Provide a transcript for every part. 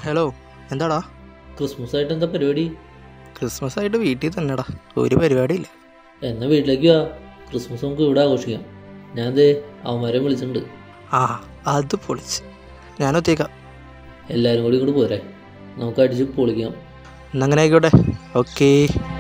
Hello, എന്താടാ? Christmas ആയിട്ട് എന്താ പരിപാടി? ക്രിസ്മസ് ആയിട്ട് വീട്ടിൽ തന്നെടാ, ഒരു പരിപാടിയില്ല. എന്നാ വീട്ടിലേക്ക് വാ, ക്രിസ്മസ് നമുക്ക് ഇവിടെ ആഘോഷിക്കാം. ഞാൻ അവന്മാരെ വിളിച്ചിട്ടുണ്ട്. ആ, അത് പൊളിച്ച്. ഞാനൊത്തേക്കാം. എല്ലാവരും കൂടി ഇങ്ങോട്ട് പോരെ, നമുക്ക് അടിച്ച് പൊളിക്കാം. എന്നങ്ങനെ ആയിക്കോട്ടെ. ഓക്കേ.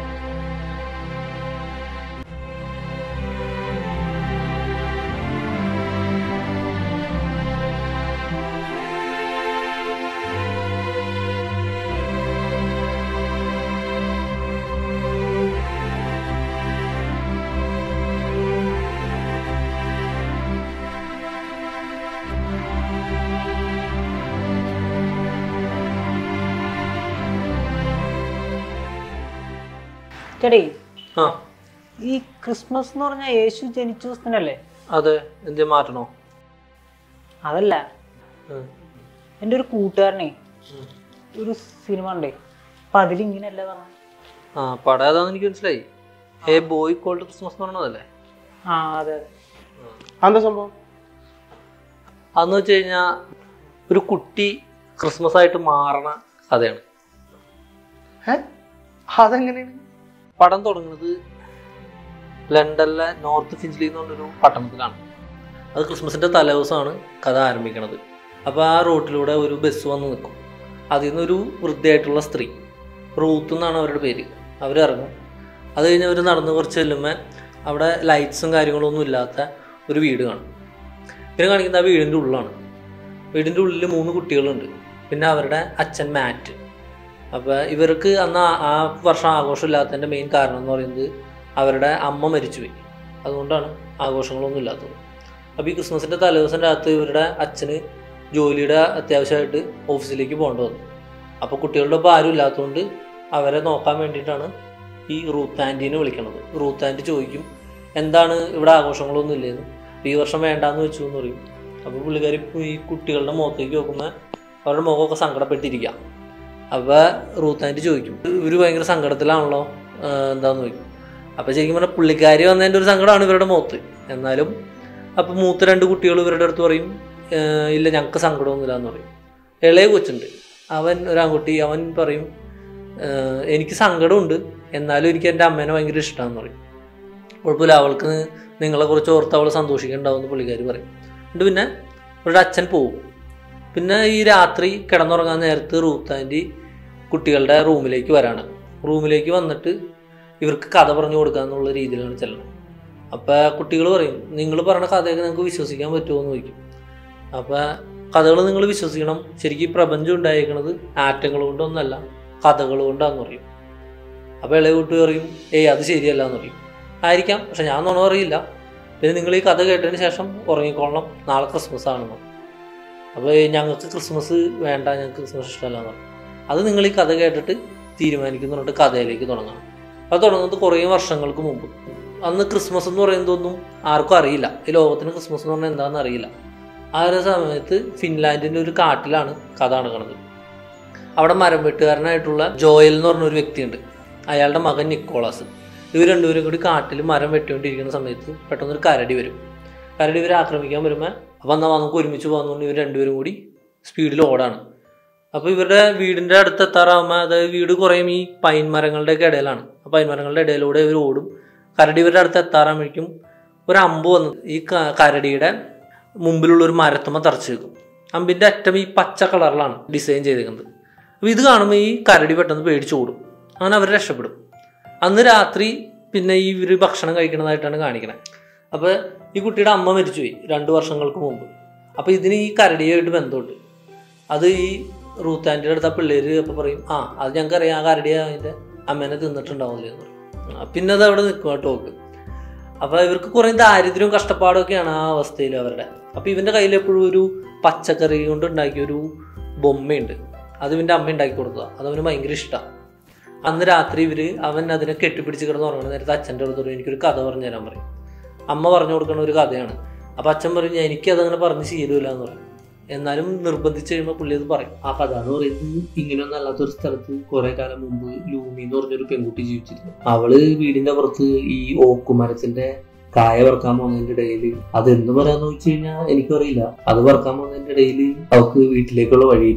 ചേട്ടേ, ആ, ഈ ക്രിസ്മസ് എന്ന് പറഞ്ഞാൽ യേശു ജനിച്ച ദിവസത്തിനല്ലേ? അതെ. എന്ത് മാറ്റണോ? അതല്ല, എൻ്റെ ഒരു കൂട്ടുകാരനെ ഒരു സിനിമ ഉണ്ടേ, അപ്പൊ അതിലിങ്ങനെയല്ല പറഞ്ഞ. ആ, പടം ഏതാന്ന് എനിക്ക് മനസ്സിലായി. ഏ ബോയ് കോൾഡ് ക്രിസ്മസ് എന്ന് പറഞ്ഞതല്ലേ? ആ, അതെ അതെ. എന്താ സംഭവം? അതെന്ന് വെച്ച് കഴിഞ്ഞാൽ ഒരു കുട്ടി ക്രിസ്മസ് ആയിട്ട് മാറണ കഥയാണ്. അതെങ്ങനെയാണ്? പടം തുടങ്ങുന്നത് ലണ്ടനിലെ നോർത്ത് ഫിഞ്ചിലി എന്ന് പറഞ്ഞൊരു പട്ടണത്തിലാണ്. അത് ക്രിസ്മസിൻ്റെ തലേദിവസമാണ് കഥ ആരംഭിക്കുന്നത്. അപ്പോൾ ആ റൂട്ടിലൂടെ ഒരു ബസ് വന്ന് നിൽക്കും. അതിൽ നിന്നൊരു വൃദ്ധയായിട്ടുള്ള സ്ത്രീ, റൂത്ത് എന്നാണ് അവരുടെ പേര്, അവരിറങ്ങും. അത് കഴിഞ്ഞ് അവർ നടന്ന് കുറച്ച് ചെല്ലുമ്പോൾ അവിടെ ലൈറ്റ്സും കാര്യങ്ങളൊന്നും ഇല്ലാത്ത ഒരു വീട് കാണും. പിന്നെ കാണിക്കുന്നത് ആ വീടിൻ്റെ ഉള്ളിലാണ്. വീടിൻ്റെ ഉള്ളിൽ 3 കുട്ടികളുണ്ട്, പിന്നെ അവരുടെ അച്ഛൻ മാറ്റ്. അപ്പോൾ ഇവർക്ക് അന്ന് ആ വർഷം ആഘോഷമില്ലാത്തതിൻ്റെ മെയിൻ കാരണം എന്ന് പറയുന്നത് അവരുടെ അമ്മ മരിച്ചുപോയി. അതുകൊണ്ടാണ് ആഘോഷങ്ങളൊന്നും ഇല്ലാത്തത്. അപ്പോൾ ഈ ക്രിസ്മസിൻ്റെ തലേദിവസം രാത്രി ഇവരുടെ അച്ഛന് ജോലിയുടെ അത്യാവശ്യമായിട്ട് ഓഫീസിലേക്ക് പോകേണ്ടി വന്നു. അപ്പോൾ കുട്ടികളുടെ ഒപ്പം ആരും ഇല്ലാത്തതുകൊണ്ട് അവരെ നോക്കാൻ വേണ്ടിയിട്ടാണ് ഈ റൂത്ത് ആൻറ്റീനെ വിളിക്കണത്. റൂത്ത് ആൻറ്റി ചോദിക്കും, എന്താണ് ഇവിടെ ആഘോഷങ്ങളൊന്നും ഇല്ലേന്ന്. ഈ വർഷം വേണ്ടാന്ന് വെച്ചു എന്ന് പറയും. അപ്പോൾ പുള്ളിക്കാരി ഈ കുട്ടികളുടെ മുഖത്തേക്ക് നോക്കുമ്പോൾ അവരുടെ മുഖമൊക്കെ സങ്കടപ്പെട്ടിരിക്കുക. അപ്പോൾ റൂത്ത് ആൻറ്റി ചോദിക്കും, ഇവർ ഭയങ്കര സങ്കടത്തിലാണല്ലോ, എന്താണെന്ന് ചോദിക്കും. അപ്പോൾ ശരിക്കും പറഞ്ഞാൽ പുള്ളിക്കാരി വന്നതിൻ്റെ ഒരു സങ്കടമാണ് ഇവരുടെ മുഖത്ത്. എന്നാലും അപ്പോൾ മൂത്ത 2 കുട്ടികൾ ഇവരുടെ അടുത്ത് പറയും, ഇല്ല ഞങ്ങൾക്ക് സങ്കടമൊന്നുമില്ല എന്ന് പറയും. ഇളയ കൊച്ചുണ്ട്, അവൻ ഒരാൺകുട്ടി, അവൻ പറയും, എനിക്ക് സങ്കടമുണ്ട്, എന്നാലും എനിക്ക് എൻ്റെ അമ്മേനെ ഭയങ്കര ഇഷ്ടമാണെന്ന് പറയും. കുഴപ്പമില്ല, അവൾക്ക് നിങ്ങളെക്കുറിച്ച് ഓർത്ത് അവൾ സന്തോഷിക്കുന്നുണ്ടാവുമെന്ന് പുള്ളിക്കാരി പറയും. എന്നിട്ട് പിന്നെ ഇവരുടെ അച്ഛൻ പോകും. പിന്നെ ഈ രാത്രി കിടന്നുറങ്ങാൻ നേരത്ത് റൂത്ത് ആൻറ്റി കുട്ടികളുടെ റൂമിലേക്ക് വരാണ്. റൂമിലേക്ക് വന്നിട്ട് ഇവർക്ക് കഥ പറഞ്ഞു കൊടുക്കുക എന്നുള്ള രീതിയിലാണ് ചെല്ലണം. അപ്പോൾ കുട്ടികൾ പറയും, നിങ്ങൾ പറയുന്ന കഥയൊക്കെ നിങ്ങൾക്ക് വിശ്വസിക്കാൻ പറ്റുമോ എന്ന് ചോദിക്കും. അപ്പോൾ കഥകൾ നിങ്ങൾ വിശ്വസിക്കണം, ശരിക്കും പ്രപഞ്ചം ഉണ്ടായിരിക്കുന്നത് ആറ്റങ്ങൾ കൊണ്ടൊന്നല്ല കഥകൾ കൊണ്ടാന്ന് പറയും. അപ്പോൾ ഇളയ കുട്ടി പറയും, അത് ശരിയല്ല എന്ന് പറയും. ആയിരിക്കാം, പക്ഷെ ഞാൻ നുണ പറയില്ല. പിന്നെ നിങ്ങൾ ഈ കഥ കേട്ടതിന് ശേഷം ഉറങ്ങിക്കൊള്ളണം, നാളെ ക്രിസ്മസ് ആണെന്ന്. അപ്പോൾ ഞങ്ങൾക്ക് ക്രിസ്മസ് വേണ്ട, ഞങ്ങൾക്ക് ക്രിസ്മസ് ഇഷ്ടമല്ല എന്ന് പറയും. അത് നിങ്ങൾ ഈ കഥ കേട്ടിട്ട് തീരുമാനിക്കുന്നു പറഞ്ഞിട്ട് കഥയിലേക്ക് തുടങ്ങണം. അത് തുടങ്ങുന്നത് കുറേ വർഷങ്ങൾക്ക് മുമ്പ്. അന്ന് ക്രിസ്മസ് എന്ന് പറയുന്നതൊന്നും ആർക്കും അറിയില്ല, ഈ ലോകത്തിന് ക്രിസ്മസ് എന്ന് പറഞ്ഞാൽ എന്താണെന്ന് അറിയില്ല. ആ ഒരു സമയത്ത് ഫിൻലാൻഡിൻ്റെ ഒരു കാട്ടിലാണ് കഥ നടക്കുന്നത്. അവിടെ മരം വെട്ടുകാരനായിട്ടുള്ള ജോയൽ എന്ന് പറഞ്ഞൊരു വ്യക്തിയുണ്ട്, അയാളുടെ മകൻ നിക്കോളാസ്. ഇവർ രണ്ടുപേരും കൂടി കാട്ടിൽ മരം വെട്ടിക്കൊണ്ടിരിക്കുന്ന സമയത്ത് പെട്ടെന്നൊരു കരടി വരും. കരടി ഇവരെ ആക്രമിക്കാൻ വരുമ്പോൾ അപ്പോൾ എന്നാൽ നമുക്ക് ഒരുമിച്ച് പോകുന്നതുകൊണ്ട് ഇവർ രണ്ടുപേരും കൂടി സ്പീഡിൽ ഓടാണ്. അപ്പോൾ ഇവരുടെ വീടിൻ്റെ അടുത്ത് എത്താറാകുമ്പോൾ, അതായത് വീട് കുറേയും ഈ പൈൻ മരങ്ങളുടെയൊക്കെ ഇടയിലാണ്. ആ പൈൻ മരങ്ങളുടെ ഇടയിലൂടെ ഇവർ ഓടും. കരടി ഇവരുടെ അടുത്ത് എത്താറാകുമ്പോഴേക്കും ഒരു അമ്പ് വന്ന് ഈ കരടിയുടെ മുമ്പിലുള്ളൊരു മരത്തുമ്പോൾ തറച്ച് വെക്കും. അമ്പിൻ്റെ അറ്റം ഈ പച്ച കളറിലാണ് ഡിസൈൻ ചെയ്തേക്കുന്നത്. അപ്പോൾ ഇത് കാണുമ്പോൾ ഈ കരടി പെട്ടെന്ന് പേടിച്ച് ഓടും. അങ്ങനെ അവർ രക്ഷപ്പെടും. അന്ന് രാത്രി പിന്നെ ഈ ഇവർ ഭക്ഷണം കഴിക്കുന്നതായിട്ടാണ് കാണിക്കുന്നത്. അപ്പോൾ ഈ കുട്ടിയുടെ അമ്മ മരിച്ചുപോയി 2 വർഷങ്ങൾക്ക് മുമ്പ്. അപ്പോൾ ഇതിന് ഈ കരടിയായിട്ട് ബന്ധമുണ്ട്. അത് ഈ റൂത്ത് ആൻറ്റിയുടെ അടുത്ത പിള്ളേർ അപ്പോൾ പറയും, അത് ഞങ്ങൾക്കറിയാം, ആ കരടിയെ അതിൻ്റെ അമ്മേനെ തിന്നിട്ടുണ്ടാവില്ലേ എന്ന് പറയും. പിന്നെ അത് അവിടെ നിൽക്കും ആ ടോക്ക്. അപ്പോൾ ഇവർക്ക് കുറേ ദാരിദ്ര്യവും കഷ്ടപ്പാടൊക്കെയാണ് ആ അവസ്ഥയിൽ അവരുടെ. അപ്പോൾ ഇവൻ്റെ കയ്യിൽ എപ്പോഴും ഒരു പച്ചക്കറി കൊണ്ട് ഉണ്ടാക്കിയൊരു ബൊമ്മയുണ്ട്. അത് ഇവൻ്റെ അമ്മ ഉണ്ടാക്കി കൊടുത്തതാണ്. അതവന് ഭയങ്കര ഇഷ്ടമാണ്. അന്ന് രാത്രി അവൻ അതിനെ കെട്ടിപ്പിടിച്ച് കിടന്ന് ഉറങ്ങുന്ന നേരത്തെ അച്ഛൻ്റെ അടുത്ത് പറയും, എനിക്കൊരു കഥ പറഞ്ഞു തരാൻ പറയും. അമ്മ പറഞ്ഞു കൊടുക്കുന്ന ഒരു കഥയാണ്. അപ്പോൾ അച്ഛൻ പറയും, എനിക്കതങ്ങനെ പറഞ്ഞ് ശീലമില്ല എന്ന് പറയും. എന്നാലും നിർബന്ധിച്ച് കഴിയുമ്പോൾ പുള്ളി അത് പറയും. ആ കഥ എന്ന് പറയുന്നത് ഇങ്ങനെയൊന്നും അല്ലാത്തൊരു സ്ഥലത്ത് കുറെ കാലം മുമ്പ് ലൂമി എന്ന് പറഞ്ഞൊരു പെൺകുട്ടി ജീവിച്ചിരുന്നു. അവള് വീടിന്റെ പുറത്ത് ഈ ഓക്കുമരത്തിന്റെ കായ പറക്കാൻ പോകുന്നതിന്റെ ഇടയിൽ, അതെന്ത് പറയാന്ന് വെച്ച് കഴിഞ്ഞാൽ എനിക്കറിയില്ല, അത് പറക്കാൻ പോകുന്നതിന്റെ ഇടയിൽ അവൾക്ക് വീട്ടിലേക്കുള്ള വഴി കിട്ടും.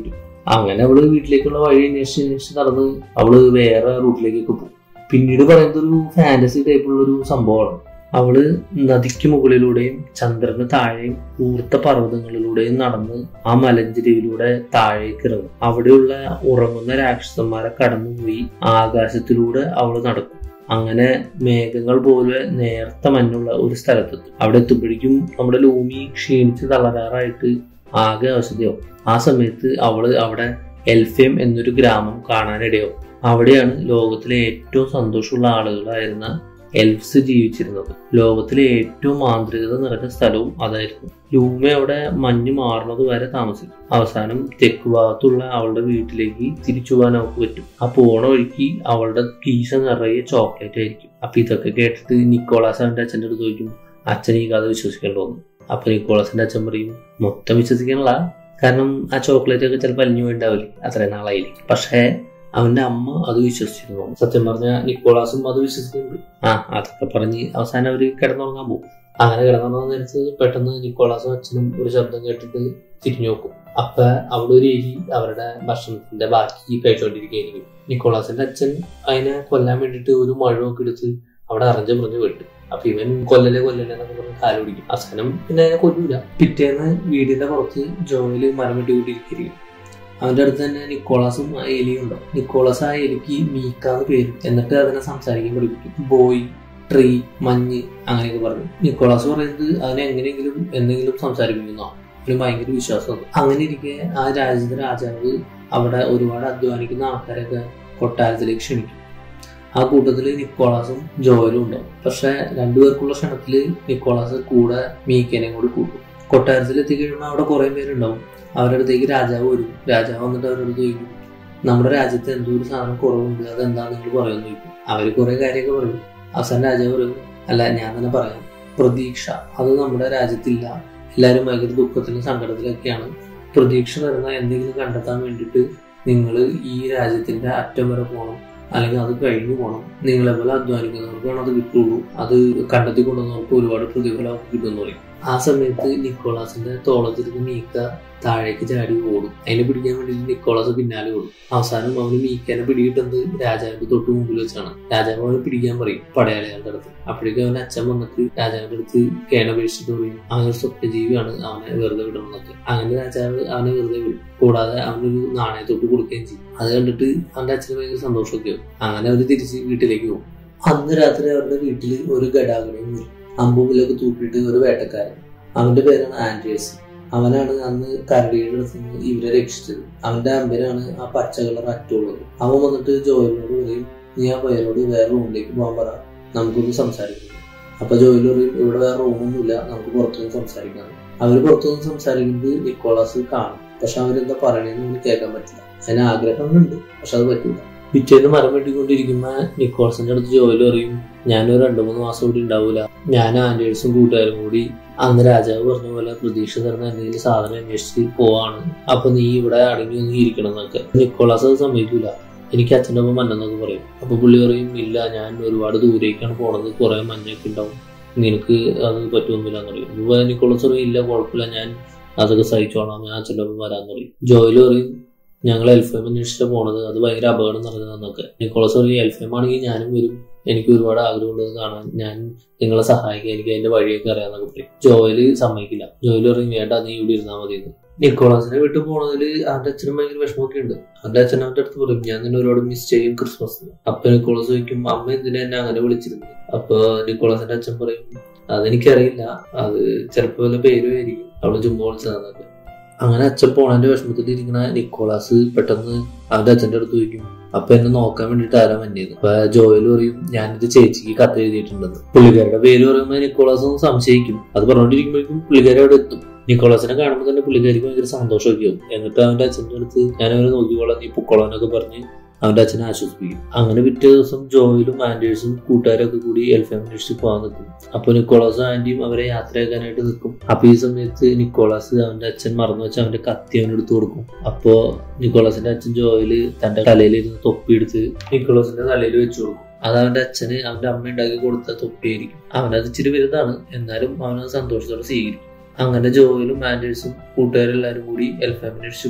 അങ്ങനെ അവള് വീട്ടിലേക്കുള്ള വഴി അന്വേഷിച്ച് നടന്ന് അവള് വേറെ റൂട്ടിലേക്കൊക്കെ പോകും. പിന്നീട് പറയുന്നത് ഒരു ഫാന്റസി ടൈപ്പുള്ള ഒരു സംഭവമാണ്. അവള് നദിക്ക് മുകളിലൂടെയും ചന്ദ്രന് താഴെയും ഊർത്ത പർവ്വതങ്ങളിലൂടെയും നടന്ന് ആ മലഞ്ചെരിവിലൂടെ താഴേക്ക് ഇറങ്ങും. അവിടെയുള്ള ഉറങ്ങുന്ന രാക്ഷസന്മാരെ കടന്നുപോയി ആകാശത്തിലൂടെ അവള് നടക്കും. അങ്ങനെ മേഘങ്ങൾ പോലെ നേർത്ത മഞ്ഞുള്ള ഒരു സ്ഥലത്തെത്തും. അവിടെ എത്തുമ്പോഴേക്കും നമ്മുടെ ലൂമി ക്ഷീണിച്ച് തളരാറായിട്ട് ആകെ അവശതയാവും. ആ സമയത്ത് അവള് അവിടെ എൽഫേം എന്നൊരു ഗ്രാമം കാണാനിടയാവും. അവിടെയാണ് ലോകത്തിലെ ഏറ്റവും സന്തോഷമുള്ള ആളുകളായിരുന്ന എൽഫ്സ് ജീവിച്ചിരുന്നത്. ലോകത്തിലെ ഏറ്റവും മാന്ത്രികത നിറഞ്ഞ സ്ഥലവും അതായിരുന്നു. ലൂമ അവിടെ മഞ്ഞ് മാറുന്നത് വരെ താമസിക്കും. അവസാനം തെക്ക് ഭാഗത്തുള്ള അവളുടെ വീട്ടിലേക്ക് തിരിച്ചു പോകാൻ അവൾക്ക് പറ്റും. ആ പോണ വഴിക്ക് അവളുടെ കീശ നിറയെ ചോക്ലേറ്റ് ആയിരിക്കും. അപ്പൊ ഇതൊക്കെ കേട്ടിട്ട് നിക്കോളാസ് അവന്റെ അച്ഛൻ്റെ അടുത്ത് ചോദിക്കും, അച്ഛൻ ഈ കഥ വിശ്വസിക്കേണ്ടോന്ന്. അപ്പൊ നിക്കോളാസിന്റെ അച്ഛൻ പറയും, മൊത്തം വിശ്വസിക്കാനുള്ള, കാരണം ആ ചോക്ലേറ്റ് ഒക്കെ ചിലപ്പോൾ അലിഞ്ഞു പോയിണ്ടാവില്ലേ, അത്രയും നാളായില്ലേ. പക്ഷേ അവന്റെ അമ്മ അത് വിശ്വസിച്ചിരുന്നു. സത്യം പറഞ്ഞ നിക്കോളാസും അത് വിശ്വസിക്കുന്നുണ്ട്. അതൊക്കെ പറഞ്ഞ് അവസാനം അവര് കിടന്നുറങ്ങാൻ പോകും. അങ്ങനെ കിടന്നുറങ്ങാൻ നേരത്ത് പെട്ടെന്ന് നിക്കോളാസും അച്ഛനും ഒരു ശബ്ദം കേട്ടിട്ട് തിരിഞ്ഞു നോക്കും. അപ്പൊ അവിടെ ഒരു എലി അവരുടെ ഭക്ഷണത്തിന്റെ ബാക്കി കഴിച്ചുകൊണ്ടിരിക്കുകയായിരിക്കും. നിക്കോളാസിന്റെ അച്ഛൻ അതിനെ കൊല്ലാൻ വേണ്ടിയിട്ട് ഒരു മഴമൊക്കെ എടുത്ത് അവിടെ അറിഞ്ഞു പറഞ്ഞു വിട്ടു. അപ്പൊ ഇവൻ കൊല്ലലെ എന്നൊക്കെ പറഞ്ഞ് കാല് പിടിക്കും. അവസാനം പിന്നെ അതിനെ കൊല്ലൂല. പിറ്റേന്ന് വീടിന്റെ പുറത്ത് ജോയില് മരം വെട്ടിക്കൊണ്ടിരിക്കും. അവന്റെ അടുത്ത് തന്നെ നിക്കോളാസും ആ എലിയും ഉണ്ടാവും. നിക്കോളാസ് ആ എലിക്ക് മീക്കാന്ന് പേര്, എന്നിട്ട് അതിനെ സംസാരിക്കാൻ പഠിപ്പിക്കും. ബോയ്, ട്രീ, മഞ്ഞ് അങ്ങനെയൊക്കെ പറഞ്ഞു. നിക്കോളാസ് പറയുന്നത് അതിനെ എങ്ങനെയെങ്കിലും എന്തെങ്കിലും സംസാരിപ്പിക്കുന്നതാണ്. അതിന് ഭയങ്കര വിശ്വാസമാണ്. അങ്ങനെ ഇരിക്കെ ആ രാജ്യത്തെ രാജാവ് അവിടെ ഒരുപാട് അധ്വാനിക്കുന്ന ആൾക്കാരൊക്കെ കൊട്ടാരത്തിലേക്ക് ക്ഷണിക്കും. ആ കൂട്ടത്തില് നിക്കോളാസും ജോയലും ഉണ്ടാവും. പക്ഷെ രണ്ടുപേർക്കുള്ള ക്ഷണത്തില് നിക്കോളാസ് കൂടെ മീക്കേനെയും കൂടി കൂട്ടും. കൊട്ടാരത്തിൽ എത്തിക്കഴിയുമ്പോൾ അവിടെ കുറെ പേരുണ്ടാവും. അവരുടെ അടുത്തേക്ക് രാജാവ് വരും. രാജാവ് വന്നിട്ട് അവരുടെ അടുത്ത് ചോദിക്കും, നമ്മുടെ രാജ്യത്ത് എന്തോ ഒരു സാധനം കുറവുണ്ട്, അതെന്താ നിങ്ങൾ പറയുമെന്ന് ചോദിക്കും. അവര് കുറെ കാര്യമൊക്കെ പറയും. അവസാനം രാജാവ് പറയും, അല്ല ഞാൻ തന്നെ പറയാം, പ്രതീക്ഷ അത് നമ്മുടെ രാജ്യത്തില്ല. എല്ലാവരും ഭയങ്കര ദുഃഖത്തിലും സങ്കടത്തിലൊക്കെയാണ്. പ്രതീക്ഷ തരുന്ന എന്തെങ്കിലും കണ്ടെത്താൻ വേണ്ടിയിട്ട് നിങ്ങൾ ഈ രാജ്യത്തിന്റെ അറ്റം വരെ പോകണം, അല്ലെങ്കിൽ അത് കഴിഞ്ഞു പോകണം. നിങ്ങളെ പോലെ അധ്വാനിക്കുന്നവർക്കാണ് അത് കിട്ടുള്ളൂ. അത് കണ്ടെത്തി കൊണ്ടുവന്നവർക്ക് ഒരുപാട് പ്രതിഫലം കിട്ടുമെന്ന് പറയും. ആ സമയത്ത് നിക്കോളാസിന്റെ തോളത്തിരുന്ന് മീക്ക താഴേക്ക് ചാടി ഓടും. അതിനെ പിടിക്കാൻ വേണ്ടിയിട്ട് നിക്കോളാസ് പിന്നാലെ ഓടും. അവസാനം അവന് മീക്കാനെ പിടികിട്ടുന്നത് രാജാവിന്റെ തൊട്ട് മുമ്പിൽ വെച്ചാണ്. രാജാവ് അവന് പിടിക്കാൻ പറയും പടയാളികളുടെ അടുത്ത്. അപ്പോഴേക്കും അവന്റെ അച്ഛൻ വന്നിട്ട് രാജാവിന്റെ അടുത്ത് കേണപേക്ഷിച്ചിട്ട് പറയും, അവനൊരു സ്വപ്നജീവിയാണ്, അവനെ വെറുതെ വിടണമെന്നൊക്കെ. അങ്ങനെ രാജാവ് അവനെ വെറുതെ വിടും. കൂടാതെ അവനൊരു നാണയത്തൊട്ട് കൊടുക്കുകയും ചെയ്യും. അത് കണ്ടിട്ട് അവന്റെ അച്ഛന് ഭയങ്കര സന്തോഷമൊക്കെ ആവും. അങ്ങനെ അവര് തിരിച്ച് വീട്ടിലേക്ക് പോകും. അന്ന് രാത്രി അവരുടെ വീട്ടിൽ ഒരു ഗടാഗടയും വരും. അമ്പുമിലൊക്കെ തൂക്കിയിട്ട് ഒരു വേട്ടക്കാരൻ. അവന്റെ പേരാണ് ആൻഡ്രിയസ്. അവനാണ് അന്ന് കരടിയുടെ അടുത്ത് നിന്ന് ഇവരെ രക്ഷിച്ചത്. അവന്റെ അമ്പനാണ് ആ പച്ച കളർ അറ്റുള്ളത്. അവൻ വന്നിട്ട് ജോയിലിനോട് പറയും, നീ ആ പയ്യനോട് വേറെ റൂമിലേക്ക് പോകാൻ പറ, നമുക്കൊന്ന് സംസാരിക്കുന്നു. അപ്പൊ ജോയിൽ പറയും, ഇവിടെ വേറെ റൂമൊന്നുമില്ല, നമുക്ക് പുറത്തുനിന്ന് സംസാരിക്കാം. അവര് പുറത്തുനിന്ന് സംസാരിക്കുന്നത് നിക്കോളാസ് കാണും. പക്ഷെ അവരെന്താ പറയണേന്ന് അവന് കേൾക്കാൻ പറ്റില്ല. അതിന് ആഗ്രഹമുണ്ട്, പക്ഷെ അത് പറ്റില്ല. പിറ്റേന്ന് മരം വെട്ടിക്കൊണ്ടിരിക്കുമ്പോ നിക്കോളസിന്റെ അടുത്ത് ജോയിൽ പറയും, ഞാനൊരു 2-3 മാസം കൂടി ഉണ്ടാവൂല, ഞാൻ ആൻഡേഴ്സും കൂട്ടുകാരും കൂടി അന്ന് രാജാവ് പറഞ്ഞ പോലെ പ്രതീക്ഷ തരുന്ന എന്തെങ്കിലും സാധനം അന്വേഷിച്ച് പോവാണ്. അപ്പൊ നീ ഇവിടെ അടങ്ങി ഒന്നും ഇരിക്കണം എന്നൊക്കെ. നിക്കോളാസ് അത് സമ്മതിക്കൂല. എനിക്ക് അച്ഛൻ്റെ ഒപ്പം മഞ്ഞെന്നൊക്കെ പറയും. അപ്പൊ പുള്ളി പറയും, ഇല്ല ഞാൻ ഒരുപാട് ദൂരേക്കാണ് പോണത്, കുറെ മഞ്ഞൊക്കെ ഉണ്ടാവും, നിനക്ക് അത് പറ്റുമൊന്നുമില്ല എന്ന് പറയും. അപ്പൊ നിക്കോളാസ് പറയും, ഇല്ല കുഴപ്പമില്ല, ഞാൻ അതൊക്കെ സഹിച്ചോളാം, ഞാൻ അച്ഛൻ്റെ ഒപ്പം വരാന്ന് പറയും. ജോയിൽ പറയും, ഞങ്ങൾ എൽഫേം അന്വേഷിച്ചാണ് പോണത്, അത് ഭയങ്കര അപകടം നടക്കുന്നതെന്നൊക്കെ. നിക്കോളാസ് പറയും, എൽഫേം ആണെങ്കിൽ ഞാനും വരും, എനിക്ക് ഒരുപാട് ആഗ്രഹമുണ്ട് കാണാൻ, ഞാൻ നിങ്ങളെ സഹായിക്കാം, എനിക്ക് അതിന്റെ വഴിയൊക്കെ അറിയാന്നൊക്കെ പറയും. ജോയില് സമ്മതിക്കില്ല. ജോയില് പറയും, വേണ്ട നീ ഇവിടെ ഇരുന്നാൽ മതി എന്ന്. നിക്കോളാസിനെ വിട്ടു പോണതിൽ അവന്റെ അച്ഛനും ഭയങ്കര വിഷമമൊക്കെ ഉണ്ട്. അവന്റെ അച്ഛൻ അവന്റെ അടുത്ത് പറയും, ഞാൻ നിന്നെ ഒരുപാട് മിസ് ചെയ്യും ക്രിസ്മസ്. അപ്പൊ നിക്കോളാസ് ചോദിക്കും, അമ്മ എന്തിനാ എന്നെ അങ്ങനെ വിളിച്ചിരുന്നത്? അപ്പൊ നിക്കോളാസിന്റെ അച്ഛൻ പറയും, അതെനിക്കറിയില്ല, അത് ചിലപ്പോ വല്ല പേരുമായിരിക്കും, അവള് ചുമ്മാ വിളിച്ചതാന്നൊക്കെ. അങ്ങനെ അച്ഛൻ പോണതിന്റെ വിഷമത്തിൽ ഇരിക്കുന്ന നിക്കോളാസ് പെട്ടെന്ന് അവന്റെ അച്ഛന്റെ അടുത്ത് ചോദിക്കും, അപ്പൊ എന്നെ നോക്കാൻ വേണ്ടിട്ട് ആരാ വന്നത്? അപ്പൊ ജോയിൽ പറയും, ഞാനിത് ചേച്ചിക്ക് കത്ത് എഴുതിയിട്ടുണ്ടെന്ന്. പുള്ളിക്കാരുടെ പേര് പറയുമ്പോൾ നിക്കോളാസ് ഒന്ന് സംശയിക്കും. അത് പറഞ്ഞോണ്ടിരിക്കുമ്പോഴേക്കും പുള്ളിക്കാരി അവിടെ എത്തും. നിക്കോളാസിനെ കാണുമ്പോൾ തന്നെ പുള്ളിക്കാരിക്ക് ഭയങ്കര സന്തോഷമൊക്കെ ആവും. എന്നിട്ട് അവന്റെ അച്ഛൻ്റെ അടുത്ത് ഞാനവരെ നോക്കിക്കോളാം, നീ പൊക്കോളാനൊക്കെ പറഞ്ഞ് അവന്റെ അച്ഛനെ ആശ്വസിപ്പിക്കും. അങ്ങനെ പിറ്റേ ദിവസം ജോയിലും ആൻഡേഴ്സും കൂട്ടുകാരൊക്കെ കൂടി എൽഫേം അന്വേഷിച്ച് പോകാൻ നിൽക്കും. അപ്പൊ നിക്കോളാസും ആന്റിയും അവരെ യാത്രയാക്കാനായിട്ട് നിൽക്കും. അപ്പൊ ഈ സമയത്ത് നിക്കോളാസ് അവന്റെ അച്ഛൻ മറന്നു വെച്ച് അവന്റെ കത്തി അവനെടുത്ത് കൊടുക്കും. അപ്പോ നിക്കോളാസിന്റെ അച്ഛൻ ജോയില് തന്റെ തലയിലിരുന്ന് തൊപ്പി എടുത്ത് നിക്കോളാസിന്റെ തലയിൽ വെച്ചു കൊടുക്കും. അത് അവന്റെ അച്ഛന് അവന്റെ അമ്മ ഉണ്ടാക്കി കൊടുത്ത തൊപ്പിയായിരിക്കും. അവനത് ഇച്ചിരി വലുതാണ്, എന്നാലും അവനത് സന്തോഷത്തോടെ സ്വീകരിക്കും. അങ്ങനെ ജോയിലും ആൻഡേഴ്സും കൂട്ടുകാരെല്ലാരും കൂടി എൽഫേം അന്വേഷിച്ച് പോകും.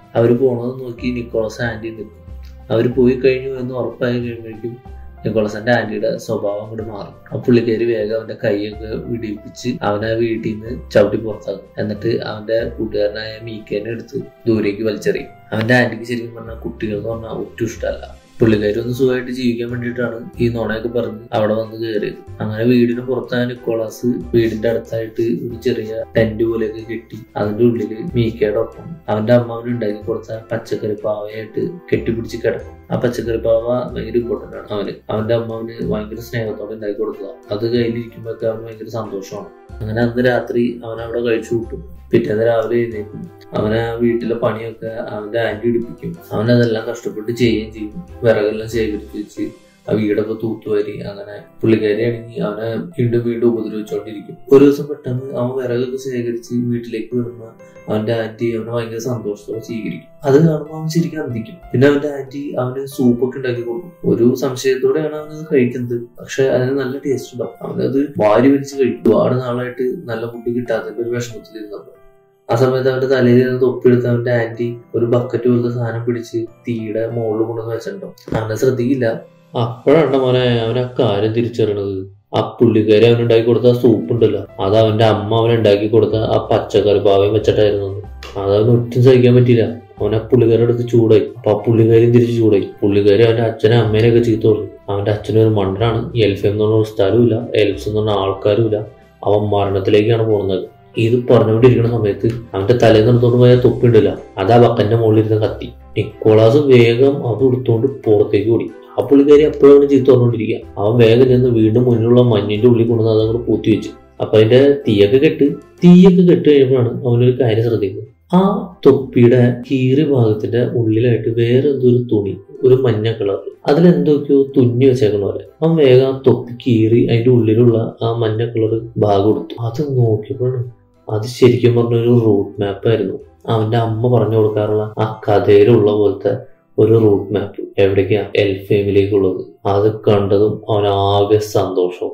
അവർ പോണത് നോക്കി നിക്കോളസ് ആൻറ്റി നിൽക്കും. അവർ പോയി കഴിഞ്ഞു എന്ന് ഉറപ്പായി കഴിയുമ്പോഴേക്കും നിക്കോളസിന്റെ ആന്റിയുടെ സ്വഭാവം അങ്ങോട്ട് മാറും. ആ പുള്ളിക്കാരി വേഗം അവന്റെ കൈയൊക്കെ വിടിപ്പിച്ച് അവനെ വീട്ടിൽ നിന്ന് ചവിട്ടി പുറത്താക്കും. എന്നിട്ട് അവന്റെ കൂട്ടുകാരനായ മീക്കേനെ എടുത്ത് ദൂരേക്ക് വലിച്ചെറിയും. അവന്റെ ആന്റിക്ക് ശരിക്കും പറഞ്ഞാൽ കുട്ടികൾ എന്ന് പറഞ്ഞാൽ ഒട്ടും ഇഷ്ടമല്ല. പുള്ളിക്കാരി ഒന്ന് സുഖമായിട്ട് ജീവിക്കാൻ വേണ്ടിയിട്ടാണ് ഈ നുണയൊക്കെ പറഞ്ഞ് അവിടെ വന്ന് കയറിയത്. അങ്ങനെ വീടിന് പുറത്തായ നിക്കോളാസ് വീടിന്റെ അടുത്തായിട്ട് ഒരു ചെറിയ ടെന്റ് പോലെയൊക്കെ കെട്ടി അതിന്റെ ഉള്ളില് മീക്കയുടെ ഒപ്പം അവന്റെ അമ്മാവന് ഉണ്ടാക്കി കൊടുത്ത പച്ചക്കറി പാവയായിട്ട് കെട്ടിപ്പിടിച്ച് കിടക്കും. ആ പച്ചക്കറി പാവ ഭയങ്കര ഇമ്പോർട്ടന്റ് ആണ് അവന്റെ അമ്മാവന് ഭയങ്കര സ്നേഹത്തോടെ ഉണ്ടാക്കി കൊടുക്കുക. അത് കയ്യിലിരിക്കുമ്പോഴൊക്കെ അവന് ഭയങ്കര സന്തോഷമാണ്. അങ്ങനെ അന്ന് രാത്രി അവൻ അവിടെ കഴിച്ചു കൂട്ടും. പിറ്റേന്ന് രാവിലെ എഴുന്നേക്കും. അവനെ വീട്ടിലെ പണിയൊക്കെ അവന്റെ ആന്റി ഇടിപ്പിക്കും. അവനതെല്ലാം കഷ്ടപ്പെട്ട് ചെയ്യുകയും ചെയ്യും. വിറകെല്ലാം ശേഖരിച്ച് വെച്ച് ആ വീടൊക്കെ തൂത്തുവാരി. അങ്ങനെ പുള്ളിക്കാരി ആണെങ്കിൽ അവനെ വീണ്ടും വീണ്ടും ഉപദ്രവിച്ചോണ്ടിരിക്കും. ഒരു ദിവസം പെട്ടെന്ന് അവൻ വിറകൊക്കെ ശേഖരിച്ച് വീട്ടിലേക്ക് വരുന്ന അവന്റെ ആന്റി അവനെ ഭയങ്കര സന്തോഷത്തോടെ സ്വീകരിക്കും. അത് കാണുമ്പോൾ അവൻ ശരിക്കും അന്തിക്കും. പിന്നെ അവന്റെ ആന്റി അവന് സൂപ്പൊക്കെ ഉണ്ടാക്കി കൊടുക്കും. ഒരു സംശയത്തോടെയാണ് അവനത് കഴിക്കുന്നത്. പക്ഷെ അതിന് നല്ല ടേസ്റ്റ് ഉണ്ടാവും. അവനത് വാരി വലിച്ച് കഴിക്കും. ഒരുപാട് നാളായിട്ട് നല്ല ഫുഡ് കിട്ടാത്തതിന്റെ ഒരു വിഷമത്തിലിരുന്നപ്പോൾ ആ സമയത്ത് അവന്റെ തലയിൽ നിന്ന് തൊപ്പിയെടുത്ത് അവന്റെ ആന്റി ഒരു ബക്കറ്റ് പോലത്തെ സാധനം പിടിച്ച് തീയുടെ മുകളിൽ കൊണ്ടുവന്ന് വെച്ചിട്ടുണ്ടാവും. അവനെ ശ്രദ്ധിക്കില്ല. അപ്പോഴാണ് മോനെ അവനെ കാര്യം തിരിച്ചറിയണത്. ആ പുള്ളിക്കാരി അവനുണ്ടാക്കി കൊടുത്ത സൂപ്പ് ഉണ്ടല്ലോ, അത് അവന്റെ അമ്മ അവനുണ്ടാക്കി കൊടുത്ത ആ പച്ചക്കറി പാവയും വെച്ചിട്ടായിരുന്നു. അതവന് ഒട്ടും സഹിക്കാൻ പറ്റിയില്ല. അവൻ ആ പുള്ളിക്കാരുടെ അടുത്ത് ചൂടായി. അപ്പൊ ആ പുള്ളിക്കാരിയും തിരിച്ച് ചൂടായി. പുള്ളിക്കാരി അവന്റെ അച്ഛനെ അമ്മേനെയൊക്കെ ചീത്ത പറഞ്ഞു. അവന്റെ അച്ഛനൊരു മണ്ടനാണ്. എൽഫെം എന്ന് പറഞ്ഞ സ്ഥലവും ഇല്ല, എൽഫ്സ് എന്ന് പറഞ്ഞ ആൾക്കാരും ഇല്ല. അവൻ മരണത്തിലേക്കാണ് പോകുന്നത്. ഇത് പറഞ്ഞുകൊണ്ടിരിക്കുന്ന സമയത്ത് അവന്റെ തലേന്ന് എടുത്തോണ്ട് പോയ തൊപ്പി ഉണ്ടല്ല, അത് ആ ബക്കന്റെ മുകളിൽ ഇരുന്ന് കത്തി. നിക്കോളാസ് വേഗം അത് എടുത്തോണ്ട് പുറത്തേക്ക് ഓടി. ആ പുള്ളിക്കാരി എപ്പോഴും ചീത്ത പറഞ്ഞുകൊണ്ടിരിക്കുക. അവൻ വേഗം ചെന്ന് വീണ്ടും മുന്നിലുള്ള മഞ്ഞിന്റെ ഉള്ളിൽ കൊണ്ടുവന്ന് അതങ്ങോട്ട് പൂത്തി വെച്ച്. അപ്പൊ അതിന്റെ തീയൊക്കെ കെട്ട് കഴിയുമ്പോഴാണ് അവനൊരു കാര്യം ശ്രദ്ധിക്കുന്നത്. ആ തൊപ്പിയുടെ കീറി ഭാഗത്തിന്റെ ഉള്ളിലായിട്ട് വേറെ എന്തോ ഒരു തുണി, ഒരു മഞ്ഞ കളർ, അതിലെന്തൊക്കെയോ തുന്നി വെച്ചേക്കണ പോലെ. അവൻ വേഗം ആ തൊപ്പി കീറി അതിന്റെ ഉള്ളിലുള്ള ആ മഞ്ഞ കളർ ഭാഗം എടുത്തു. അത് നോക്കിയപ്പോഴാണ് അത് ശരിക്കും പറഞ്ഞൊരു റൂട്ട് മാപ്പ് ആയിരുന്നു. അവന്റെ അമ്മ പറഞ്ഞു കൊടുക്കാറുള്ള ആ കഥയിലുള്ള പോലത്തെ ഒരു റൂട്ട് മാപ്പ്. എവിടേക്കാ? എൽഫേമിലേക്കുള്ളത്. അത് കണ്ടതും അവനാകെ സന്തോഷം.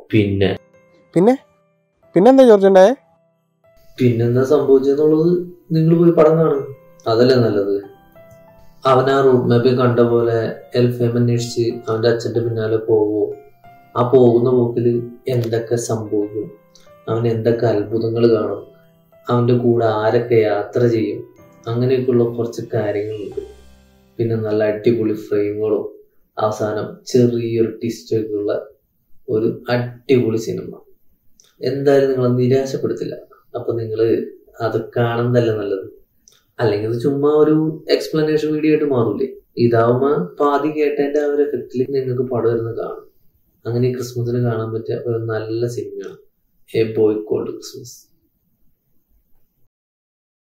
പിന്നെന്താ ജോർജ് ഉണ്ടായേ? പിന്നെന്താ സംഭവിച്ചെന്നുള്ളത് നിങ്ങൾ പോയി പടം കാണും. അതല്ലേ നല്ലത്. അവൻ ആ റൂട്ട് മാപ്പിൽ കണ്ട പോലെ എൽഫേം അന്വേഷിച്ച് അവന്റെ അച്ഛന്റെ പിന്നാലെ പോവോ? ആ പോകുന്ന പോക്കിൽ എന്തൊക്കെ സംഭവിക്കും? അവൻ എന്തൊക്കെ അത്ഭുതങ്ങൾ കാണും? അവന്റെ കൂടെ ആരൊക്കെ യാത്ര ചെയ്യും? അങ്ങനെയൊക്കെയുള്ള കുറച്ച് കാര്യങ്ങളുണ്ട്. പിന്നെ നല്ല അടിപൊളി ഫ്രെയിമുകളും അവസാനം ചെറിയൊരു ട്വിസ്റ്റൊക്കെ ഉള്ള ഒരു അടിപൊളി സിനിമ. എന്തായാലും നിങ്ങളെ നിരാശപ്പെടുത്തില്ല. അപ്പൊ നിങ്ങൾ അത് കാണുന്നതല്ല നല്ലത്. അല്ലെങ്കിൽ ഇത് ചുമ്മാ ഒരു എക്സ്പ്ലനേഷൻ വീഡിയോ ആയിട്ട് മാറൂലേ? ഇതാവുമ്പോ പാതി കേട്ടതിന്റെ ആ ഒരു എഫക്റ്റിൽ നിങ്ങൾക്ക് പടം വരുന്ന കാണും. അങ്ങനെ ഈ ക്രിസ്മസിന് കാണാൻ പറ്റിയ ഒരു നല്ല സിനിമയാണ് എ ബോയ് കോൾഡ് ക്രിസ്മസ്.